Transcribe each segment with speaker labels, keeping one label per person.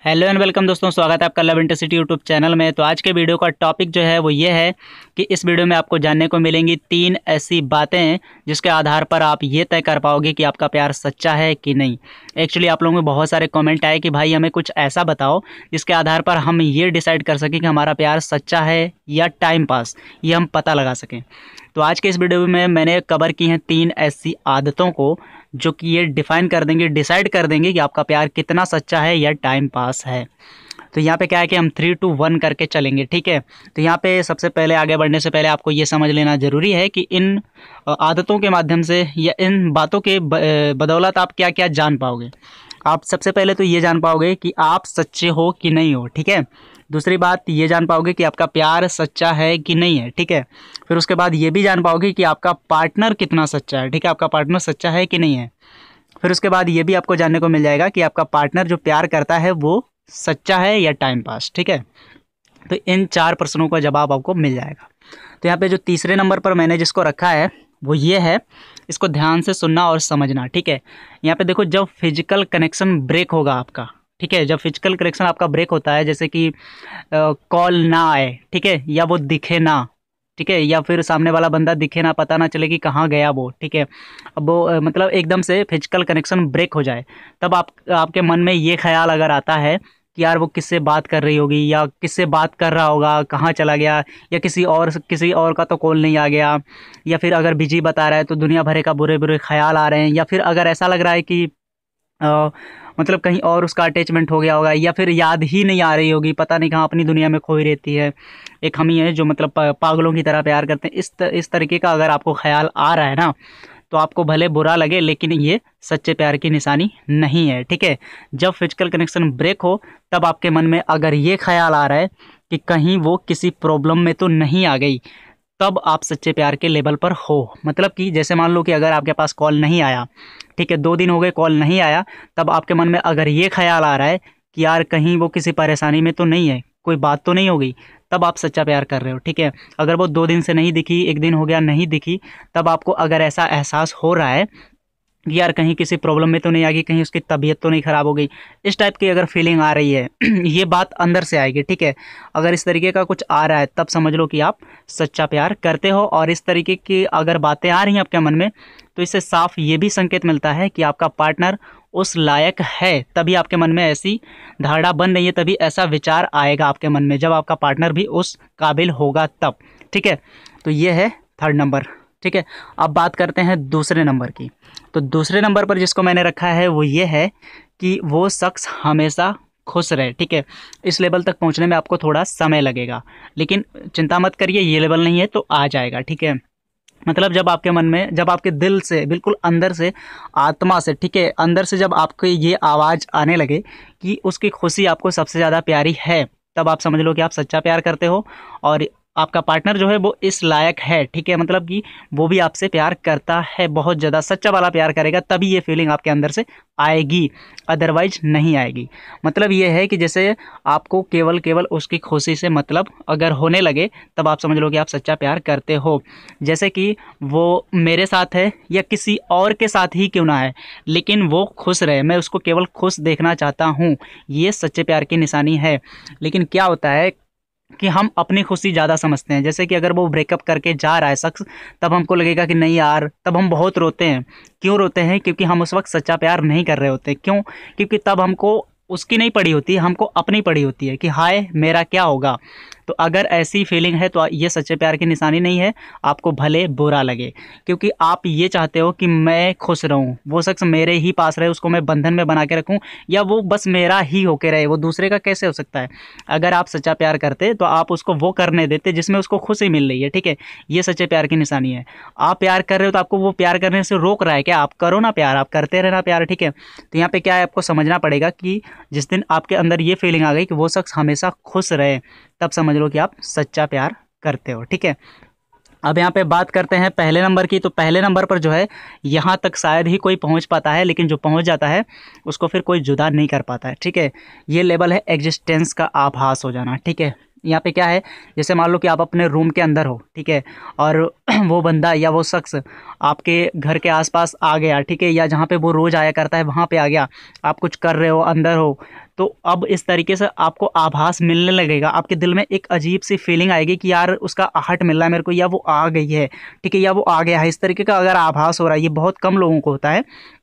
Speaker 1: Hello and welcome दोस्तों, स्वागत है आपका लव इंटरसिटी यूट्यूब चैनल में। तो आज के वीडियो का टॉपिक जो है वो ये है कि इस वीडियो में आपको जानने को मिलेंगी 3 ऐसी बातें जिसके आधार पर आप ये तय कर पाओगे कि आपका प्यार सच्चा है कि नहीं। एक्चुअली आप लोगों में बहुत सारे कमेंट आए कि भाई हमें कुछ ऐसा बताओ जिसके आधार पर हम ये डिसाइड कर सकें कि हमारा प्यार सच्चा है या टाइम पास, ये हम पता लगा सकें। तो आज के इस वीडियो में मैंने कवर की हैं 3 ऐसी आदतों को जो कि ये डिफाइन कर देंगे, डिसाइड कर देंगे कि आपका प्यार कितना सच्चा है या टाइम पास है। तो यहाँ पे क्या है कि हम 3, 2, 1 करके चलेंगे, ठीक है। तो यहाँ पे सबसे पहले आगे बढ़ने से पहले आपको ये समझ लेना ज़रूरी है कि इन आदतों के माध्यम से या इन बातों के बदौलत आप क्या क्या जान पाओगे। आप सबसे पहले तो ये जान पाओगे कि आप सच्चे हो कि नहीं हो, ठीक है। दूसरी बात ये जान पाओगे कि आपका प्यार सच्चा है कि नहीं है, ठीक है। फिर उसके बाद ये भी जान पाओगे कि आपका पार्टनर कितना सच्चा है, ठीक है, आपका पार्टनर सच्चा है कि नहीं है। फिर उसके बाद ये भी आपको जानने को मिल जाएगा कि आपका पार्टनर जो प्यार करता है वो सच्चा है या टाइम पास, ठीक है। तो इन 4 प्रश्नों का जवाब आपको मिल जाएगा। तो यहाँ पे जो तीसरे नंबर पर मैंने जिसको रखा है वो ये है, इसको ध्यान से सुनना और समझना, ठीक है। यहाँ पे देखो, जब फिजिकल कनेक्शन ब्रेक होगा आपका, ठीक है, जब फिजिकल कनेक्शन आपका ब्रेक होता है, जैसे कि कॉल ना आए, ठीक है, या वो दिखे ना, ठीक है, या फिर सामने वाला बंदा दिखे ना, पता ना चले कि कहाँ गया वो, ठीक है। अब वो मतलब एकदम से फिजिकल कनेक्शन ब्रेक हो जाए, तब आपके मन में ये ख्याल अगर आता है कि यार वो किससे बात कर रही होगी या किससे बात कर रहा होगा, कहाँ चला गया, या किसी और का तो कॉल नहीं आ गया, या फिर अगर बिजी बता रहा है तो दुनिया भरे का बुरे बुरे ख्याल आ रहे हैं, या फिर अगर ऐसा लग रहा है कि मतलब कहीं और उसका अटैचमेंट हो गया होगा, या फिर याद ही नहीं आ रही होगी, पता नहीं कहाँ अपनी दुनिया में खोई रहती है। एक हम ही है जो मतलब पागलों की तरह प्यार करते हैं, इस तरीके का अगर आपको ख्याल आ रहा है ना, तो आपको भले बुरा लगे लेकिन ये सच्चे प्यार की निशानी नहीं है, ठीक है। जब फिजिकल कनेक्शन ब्रेक हो तब आपके मन में अगर ये ख्याल आ रहा है कि कहीं वो किसी प्रॉब्लम में तो नहीं आ गई, तब आप सच्चे प्यार के लेवल पर हो। मतलब कि जैसे मान लो कि अगर आपके पास कॉल नहीं आया, ठीक है, 2 दिन हो गए कॉल नहीं आया, तब आपके मन में अगर ये ख्याल आ रहा है कि यार कहीं वो किसी परेशानी में तो नहीं है, कोई बात तो नहीं हो गई, तब आप सच्चा प्यार कर रहे हो, ठीक है। अगर वो 2 दिन से नहीं दिखी, 1 दिन हो गया नहीं दिखी, तब आपको अगर ऐसा एहसास हो रहा है कि यार कहीं किसी प्रॉब्लम में तो नहीं आ गई, कहीं उसकी तबीयत तो नहीं ख़राब हो गई, इस टाइप की अगर फीलिंग आ रही है ये बात अंदर से आएगी, ठीक है। अगर इस तरीके का कुछ आ रहा है तब समझ लो कि आप सच्चा प्यार करते हो। और इस तरीके की अगर बातें आ रही हैं आपके मन में, तो इससे साफ ये भी संकेत मिलता है कि आपका पार्टनर उस लायक है, तभी आपके मन में ऐसी धारणा बन रही है, तभी ऐसा विचार आएगा आपके मन में, जब आपका पार्टनर भी उस काबिल होगा तब, ठीक है। तो ये है 3rd नंबर, ठीक है। अब बात करते हैं दूसरे नंबर की। तो दूसरे नंबर पर जिसको मैंने रखा है वो ये है कि वो शख्स हमेशा खुश रहे, ठीक है। इस लेवल तक पहुंचने में आपको थोड़ा समय लगेगा, लेकिन चिंता मत करिए, ये लेवल नहीं है तो आ जाएगा, ठीक है। मतलब जब आपके मन में, जब आपके दिल से, बिल्कुल अंदर से, आत्मा से, ठीक है, अंदर से जब आपको ये आवाज़ आने लगे कि उसकी खुशी आपको सबसे ज़्यादा प्यारी है, तब आप समझ लो कि आप सच्चा प्यार करते हो और आपका पार्टनर जो है वो इस लायक है, ठीक है। मतलब कि वो भी आपसे प्यार करता है, बहुत ज़्यादा सच्चा वाला प्यार करेगा, तभी ये फीलिंग आपके अंदर से आएगी, अदरवाइज नहीं आएगी। मतलब ये है कि जैसे आपको केवल केवल उसकी खुशी से मतलब अगर होने लगे, तब आप समझ लो कि आप सच्चा प्यार करते हो। जैसे कि वो मेरे साथ है या किसी और के साथ ही क्यों ना है, लेकिन वो खुश रहे, मैं उसको केवल खुश देखना चाहता हूँ, ये सच्चे प्यार की निशानी है। लेकिन क्या होता है कि हम अपनी खुशी ज़्यादा समझते हैं। जैसे कि अगर वो ब्रेकअप करके जा रहा है शख्स, तब हमको लगेगा कि नहीं यार, तब हम बहुत रोते हैं। क्यों रोते हैं? क्योंकि हम उस वक्त सच्चा प्यार नहीं कर रहे होते। क्यों? क्योंकि तब हमको उसकी नहीं पड़ी होती, हमको अपनी पड़ी होती है कि हाय मेरा क्या होगा। तो अगर ऐसी फीलिंग है तो ये सच्चे प्यार की निशानी नहीं है, आपको भले बुरा लगे, क्योंकि आप ये चाहते हो कि मैं खुश रहूं, वो शख्स मेरे ही पास रहे, उसको मैं बंधन में बना के रखूं, या वो बस मेरा ही होके रहे, वो दूसरे का कैसे हो सकता है। अगर आप सच्चा प्यार करते तो आप उसको वो करने देते जिसमें उसको खुशी मिल रही है, ठीक है। ये सच्चे प्यार की निशानी है। आप प्यार कर रहे हो तो आपको वो प्यार करने से रोक रहा है क्या? आप करो ना प्यार, आप करते रहना प्यार, ठीक है। तो यहाँ पे क्या है, आपको समझना पड़ेगा कि जिस दिन आपके अंदर ये फीलिंग आ गई कि वो शख्स हमेशा खुश रहे, तब समझ लो कि आप सच्चा प्यार करते हो, ठीक है। अब यहाँ पे बात करते हैं पहले नंबर की। तो पहले नंबर पर जो है, यहाँ तक शायद ही कोई पहुँच पाता है, लेकिन जो पहुँच जाता है उसको फिर कोई जुदा नहीं कर पाता है, ठीक है। ये लेवल है एग्जिस्टेंस का आभास हो जाना, ठीक है। यहाँ पे क्या है, जैसे मान लो कि आप अपने रूम के अंदर हो, ठीक है, और वो बंदा या वो शख्स आपके घर के आसपास आ गया, ठीक है, या जहाँ पे वो रोज़ आया करता है वहाँ पे आ गया, आप कुछ कर रहे हो, अंदर हो, तो अब इस तरीके से आपको आभास मिलने लगेगा, आपके दिल में एक अजीब सी फीलिंग आएगी कि यार उसका आहट मिल रहा है मेरे को, या वो आ गई है, ठीक है, या वो आ गया है, इस तरीके का अगर आभास हो रहा है, ये बहुत कम लोगों को होता है,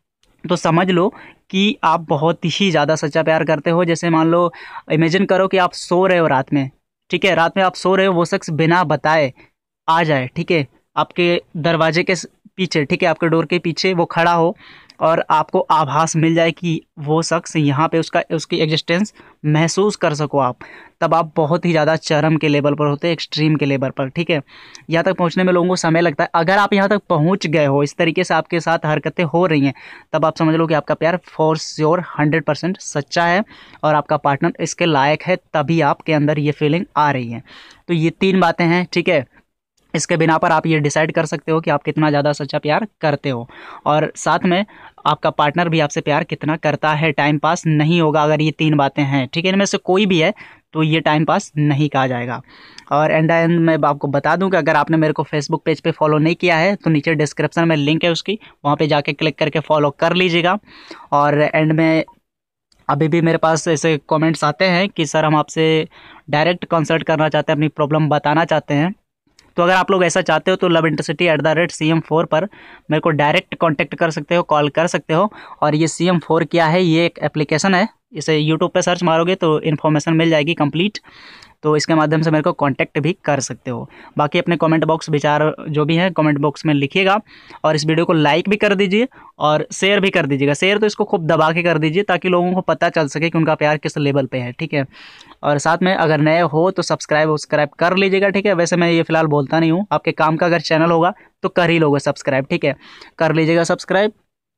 Speaker 1: तो समझ लो कि आप बहुत ही ज़्यादा सच्चा प्यार करते हो। जैसे मान लो, इमेजिन करो कि आप सो रहे हो रात में, ठीक है, रात में आप सो रहे हो, वो शख्स बिना बताए आ जाए, ठीक है, आपके दरवाजे के पीछे, ठीक है, आपके डोर के पीछे वो खड़ा हो और आपको आभास मिल जाए कि वो शख्स यहाँ पे, उसकी एग्जिस्टेंस महसूस कर सको आप, तब आप बहुत ही ज़्यादा चरम के लेवल पर होते हैं, एक्सट्रीम के लेवल पर, ठीक है। यहाँ तक पहुँचने में लोगों को समय लगता है। अगर आप यहाँ तक पहुँच गए हो, इस तरीके से आपके साथ हरकतें हो रही हैं, तब आप समझ लो कि आपका प्यार फॉर श्योर 100% सच्चा है और आपका पार्टनर इसके लायक है, तभी आपके अंदर ये फीलिंग आ रही है। तो ये 3 बातें हैं, ठीक है, इसके बिना पर आप ये डिसाइड कर सकते हो कि आप कितना ज़्यादा सच्चा प्यार करते हो, और साथ में आपका पार्टनर भी आपसे प्यार कितना करता है। टाइम पास नहीं होगा अगर ये 3 बातें हैं, ठीक है, इनमें से कोई भी है तो ये टाइम पास नहीं कहा जाएगा। और एंड मैं आपको बता दूं कि अगर आपने मेरे को फेसबुक पेज पे फॉलो नहीं किया है तो नीचे डिस्क्रिप्शन में लिंक है उसकी, वहाँ पे जाके क्लिक करके फॉलो कर लीजिएगा। और एंड में अभी भी मेरे पास ऐसे कमेंट्स आते हैं कि सर हम आपसे डायरेक्ट कंसल्ट करना चाहते हैं, अपनी प्रॉब्लम बताना चाहते हैं। तो अगर आप लोग ऐसा चाहते हो तो lovintercity@cm4 पर मेरे को डायरेक्ट कांटेक्ट कर सकते हो, कॉल कर सकते हो। और ये CM4 क्या है, ये एक एप्लीकेशन है, इसे यूट्यूब पे सर्च मारोगे तो इन्फॉर्मेशन मिल जाएगी कंप्लीट, तो इसके माध्यम से मेरे को कांटेक्ट भी कर सकते हो। बाकी अपने कमेंट बॉक्स विचार जो भी हैं कमेंट बॉक्स में लिखिएगा, और इस वीडियो को लाइक भी कर दीजिए और शेयर भी कर दीजिएगा। शेयर तो इसको खूब दबा के कर दीजिए ताकि लोगों को पता चल सके कि उनका प्यार किस लेवल पे है, ठीक है। और साथ में अगर नए हो तो सब्सक्राइब कर लीजिएगा, ठीक है। वैसे मैं ये फिलहाल बोलता नहीं हूँ, आपके काम का अगर चैनल होगा तो कर ही लोगे सब्सक्राइब, ठीक है, कर लीजिएगा सब्सक्राइब।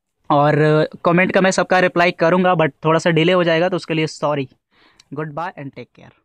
Speaker 1: और कमेंट का मैं सबका रिप्लाई करूँगा, बट थोड़ा सा डिले हो जाएगा तो उसके लिए sorry. Goodbye and take care.